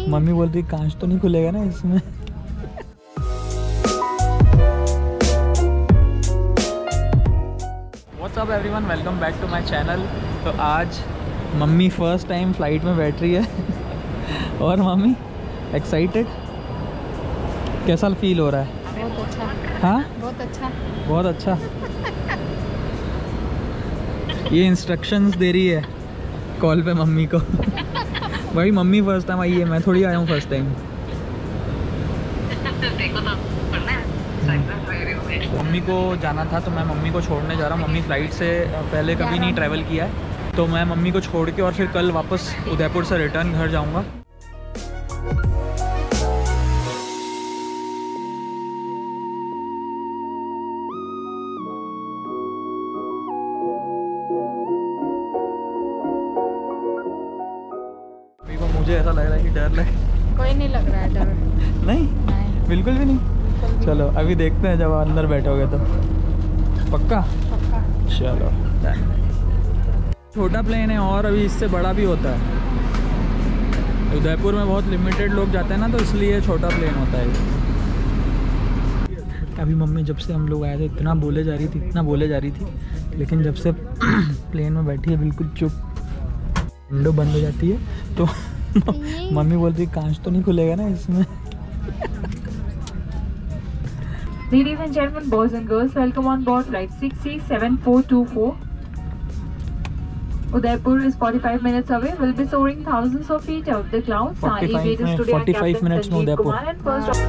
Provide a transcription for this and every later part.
Mummy बोल रही कांच तो नहीं खुलेगा ना इसमें। What's up everyone, welcome back to my channel. तो आज मम्मी फर्स्ट टाइम फ्लाइट में बैठ रही है और मम्मी एक्साइटेड, कैसा फील हो रहा है? बहुत अच्छा। हाँ बहुत अच्छा, बहुत अच्छा। ये इंस्ट्रक्शंस दे रही है कॉल पे मम्मी को। भाई मम्मी फर्स्ट टाइम आई है, मैं थोड़ी आया हूँ फर्स्ट टाइम। मम्मी को जाना था तो मैं मम्मी को छोड़ने जा रहा हूँ। मम्मी फ़्लाइट से पहले कभी नहीं ट्रैवल किया है, तो मैं मम्मी को छोड़ के और फिर कल वापस उदयपुर से रिटर्न घर जाऊँगा। मुझे ऐसा लग रहा है कि डर लगे। कोई नहीं लग रहा है डर। नहीं, बिल्कुल भी नहीं। चलो अभी देखते हैं जब अंदर बैठोगे तो। पक्का? पक्का। चलो। छोटा प्लेन है और अभी इससे बड़ा भी होता है। उदयपुर में बहुत लिमिटेड लोग जाते हैं ना, तो इसलिए छोटा प्लेन होता है। अभी मम्मी जब से हम लोग आए थे इतना बोले जा रही थी, लेकिन जब से प्लेन में बैठी है बिल्कुल चुप। विंडो बंद हो जाती है तो मम्मी बोल रही कांच तो नहीं खुलेगा ना इसमें। Ladies and gentlemen, boys and girls, welcome on board flight 6C7424. Udaipur is 45 minutes away. We'll be soaring thousands of feet out the clouds. 45 minutes में उदयपुर। And first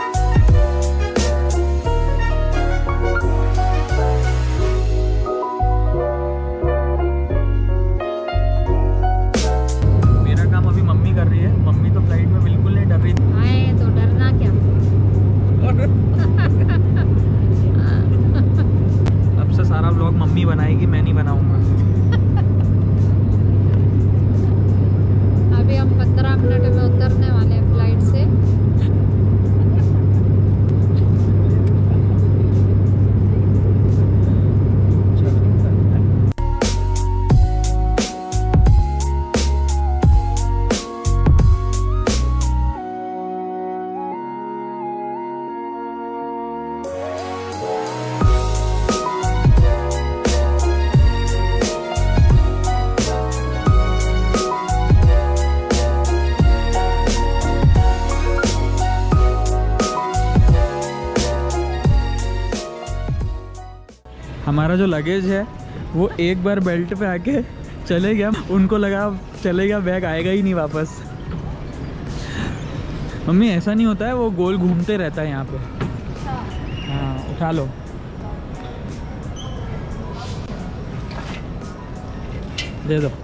मम्मी कर रही है। मम्मी तो फ्लाइट में बिल्कुल नहीं डर रही थी। आए तो डरना क्या। अब से सारा व्लॉग मम्मी बनाएगी, मैं नहीं बनाऊंगा। अभी हम 15 मिनट में उतरने वाले हैं फ्लाइट से। हमारा जो लगेज है वो एक बार बेल्ट पे आके चले गया, उनको लगा चले गया, बैग आएगा ही नहीं वापस। मम्मी ऐसा नहीं होता है, वो गोल घूमते रहता है यहाँ पे। हाँ उठा लो। दे दो।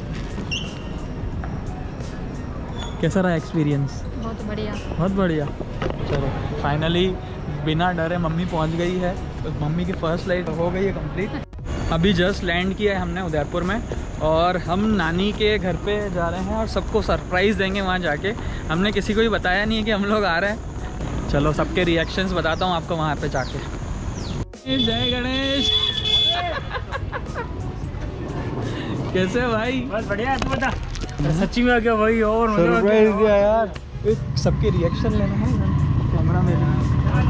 कैसा रहा एक्सपीरियंस? बहुत बढ़िया, बहुत बढ़िया। चलो फाइनली बिना डरे मम्मी पहुंच गई है। तो मम्मी की फर्स्ट फ्लाइट हो गई है कंप्लीट। अभी जस्ट लैंड किया है हमने उदयपुर में और हम नानी के घर पे जा रहे हैं और सबको सरप्राइज़ देंगे वहाँ जाके। हमने किसी को भी बताया नहीं है कि हम लोग आ रहे हैं। चलो सबके रिएक्शंस बताता हूँ आपको वहाँ पे जाके। जय गणेश। कैसे भाई? बस बढ़िया। तू बता, सच्ची में आ गया भाई और सरप्राइज दिया यार। सबके रिएक्शन लेना है, कैमरा में लेना है।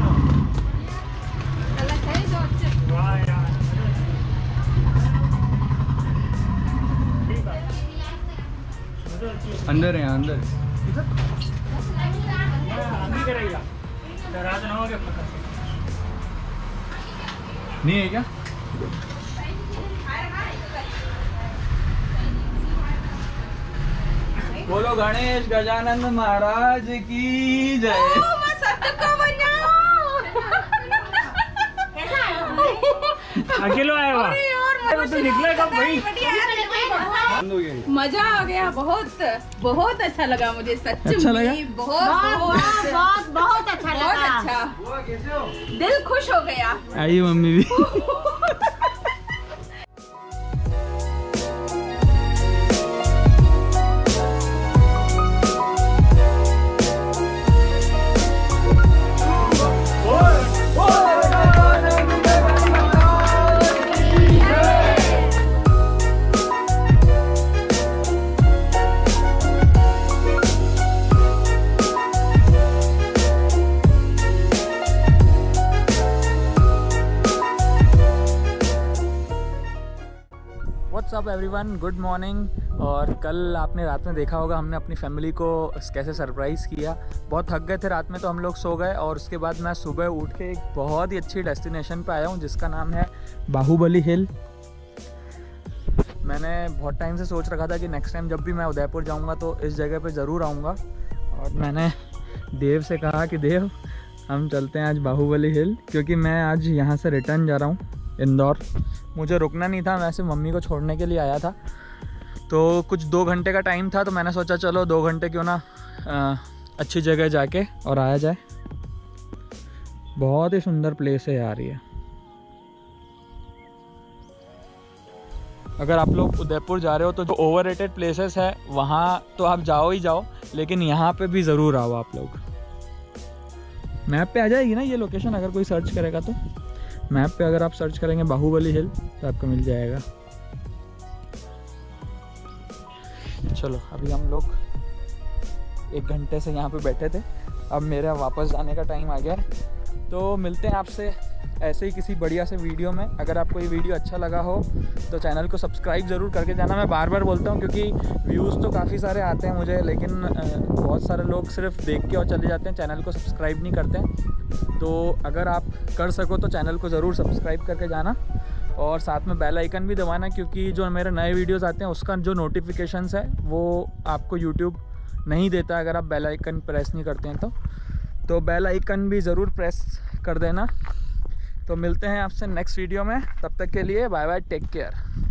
अंदर है, अंदर नहीं है क्या? बोलो गणेश गजानंद महाराज की जय। अकेलो आया हुआ तो निकला कब भाई? मजा आ गया, बहुत अच्छा लगा मुझे। सच अच्छा लगा? बहुत अच्छा लगा। दिल खुश हो गया। आई मम्मी भी। Up everyone, good morning. और कल आपने रात में देखा होगा हमने अपनी फैमिली को कैसे सरप्राइज़ किया। बहुत थक गए थे रात में तो हम लोग सो गए, और उसके बाद मैं सुबह उठ के एक बहुत ही अच्छी डेस्टिनेशन पे आया हूँ जिसका नाम है बाहुबली हिल। मैंने बहुत टाइम से सोच रखा था कि नेक्स्ट टाइम जब भी मैं उदयपुर जाऊँगा तो इस जगह पे ज़रूर आऊँगा, और मैंने देव से कहा कि देव हम चलते हैं आज बाहुबली हिल, क्योंकि मैं आज यहाँ से रिटर्न जा रहा हूँ इंदौर। मुझे रुकना नहीं था, मैं सिर्फ मम्मी को छोड़ने के लिए आया था। तो कुछ 2 घंटे का टाइम था, तो मैंने सोचा चलो 2 घंटे क्यों ना अच्छी जगह जाके और आया जाए। बहुत ही सुंदर प्लेस है यार ये। अगर आप लोग उदयपुर जा रहे हो तो जो ओवररेटेड प्लेसेस है वहाँ तो आप जाओ ही जाओ, लेकिन यहाँ पे भी ज़रूर आओ आप लोग। मैप पे आ जाएगी ना ये लोकेशन, अगर कोई सर्च करेगा तो मैप पे अगर आप सर्च करेंगे बाहुबली हिल तो आपको मिल जाएगा। चलो अभी हम लोग 1 घंटे से यहाँ पे बैठे थे, अब मेरा वापस जाने का टाइम आ गया है। तो मिलते हैं आपसे ऐसे ही किसी बढ़िया से वीडियो में। अगर आपको ये वीडियो अच्छा लगा हो तो चैनल को सब्सक्राइब ज़रूर करके जाना। मैं बार बार बोलता हूँ क्योंकि व्यूज़ तो काफ़ी सारे आते हैं मुझे, लेकिन बहुत सारे लोग सिर्फ देख के और चले जाते हैं, चैनल को सब्सक्राइब नहीं करते हैं। तो अगर आप कर सको तो चैनल को ज़रूर सब्सक्राइब करके जाना, और साथ में बेल आइकन भी दबाना, क्योंकि जो मेरे नए वीडियोज़ आते हैं उसका जो नोटिफिकेशंस है वो आपको यूट्यूब नहीं देता अगर आप बेल आइकन प्रेस नहीं करते हैं तो बेल आइकन भी ज़रूर प्रेस कर देना। तो मिलते हैं आपसे नेक्स्ट वीडियो में, तब तक के लिए बाय बाय, टेक केयर।